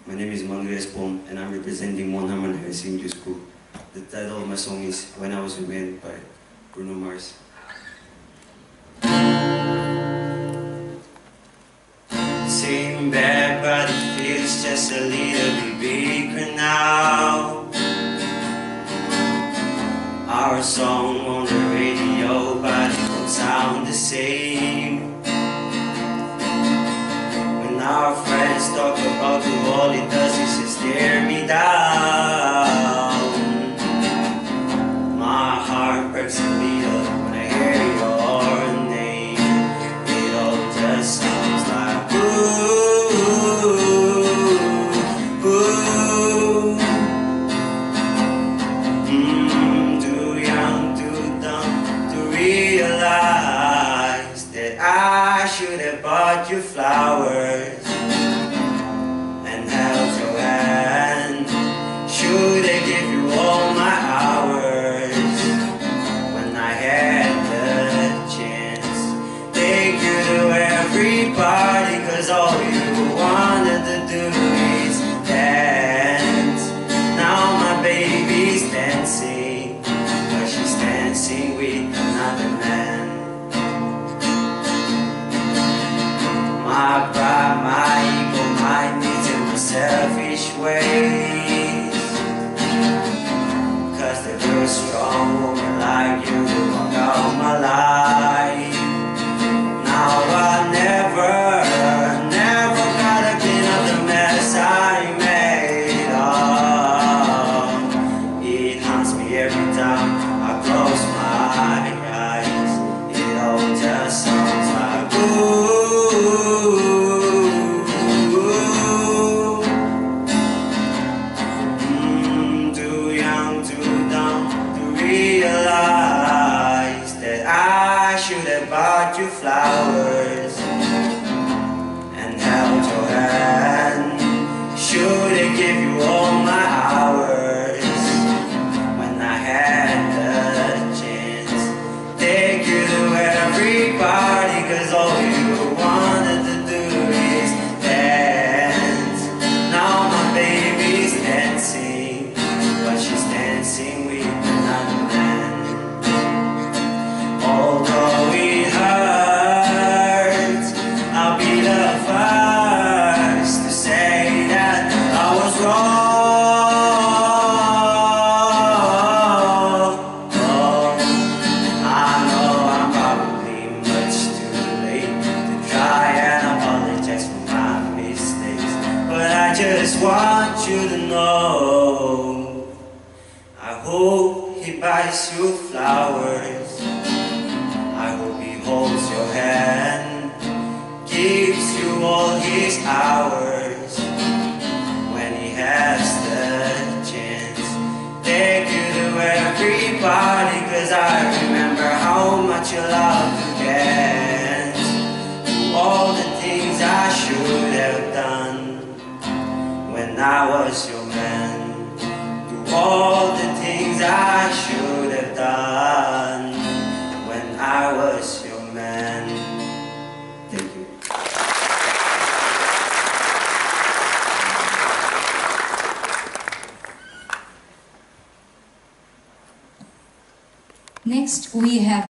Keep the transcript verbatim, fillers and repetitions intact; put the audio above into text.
My name is Mangres Pom and I'm representing Monhaman High Senior School. The title of my song is When I Was a Man by Bruno Mars. Same bad, but it feels just a little bit bigger now. Our song on the radio, but it don't sound the same. When our friends talk about you, all it does is just tear me down. My heart breaks a little when I hear your name. It all just sounds like ooh, ooh. Mm, too young, too dumb to realize that I should have bought you flowers and held your hand. Should have give you all my hours when I had the chance. Take you to every party, cause all you wanted to do is dance. Now my baby's dancing, but she's dancing with another man. My pride, my ego, my needs and my selfish ways. Cause the good strong woman like you walk out my life. Now I never, never gotta clean up the mess I made. Oh, it haunts me every time I close my eyes. It all just sounds like ooh. Realize that I should have bought you flowers and held your hand. Should have given you all my hours when I had the chance. Take you to every party, cause all you wanted to do is dance. Now my baby's dancing, but she's dancing with another man. Although it hurts, I'll be the first to say that I was wrong. Oh, I know I'm probably much too late to try and apologize for my mistakes, but I just want you to know, I hope he buys you flowers. I hope he holds your hand, gives you all his hours when he has the chance. Take you to every party, cause I remember how much you love to dance. Do all the things I should have done when I was your man. All the things I should have done when I was your man. Thank you. Next we have